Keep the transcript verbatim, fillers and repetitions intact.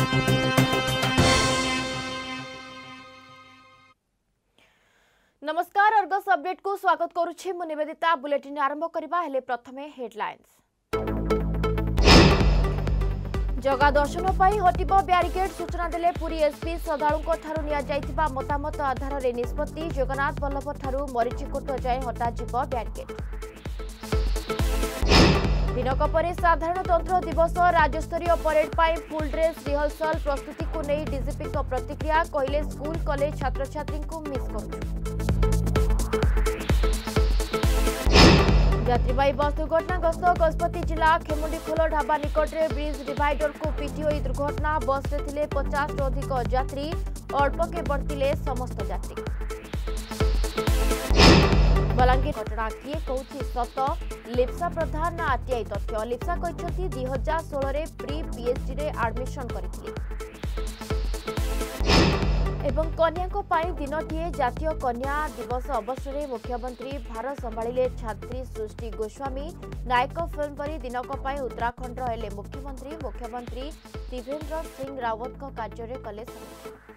नमस्कार Argus update को स्वागत करुछि मु निवेदिता। बुलेटिन आरंभ करबा हेले प्रथमे हेडलाइंस। जगा दर्शन पर हटिब ब्यारिकेड सूचना देले पुरी एसपी। श्रद्धालुओं ठारू निया जाइतिबा मतामत आधार रे निष्पत्ति। जगन्नाथ बल्लभ ठारू मरीचिकोट जाए हटाजिब ब्यारिकेड। दिनक परे साधारणतंत्र दिवस राज्यस्तरीय परेड पाई फुल ड्रेस रिहर्सल प्रस्तुति को नहीं डीजीपी को प्रतिक्रिया। कहले स्कूल कॉलेज छात्र छात्री को मिस करू। यात्रीवाही बस दुर्घटनाग्रस्त गजपति जिला खेमुंडीखोल ढाबा निकट में ब्रिज डिवाइडर को पिटी हुई दुर्घटना। बस रे थिले पचास रु अधिक यात्री, अल्प के बढ़तिले समस्त यात्री। बलांगीर घटना किए कहूछि सत। लिप्सा प्रधान आरटीआई तथ्य। लिप्सा कहछथि दो हज़ार सोलह रे प्री पीएचडी रे एडमिशन करिथिले। एवं कन्या को पाई दिनटीए जातीय कन्या दिवस अवसर में मुख्यमंत्री भार संभाळिले छात्री सृष्टि गोस्वामी। नायक फिल्म परी दिनक पाई उत्तराखंड हेले मुख्यमंत्री मुख्यमंत्री त्रिवेंद्र सिंह रावत कार्य कले।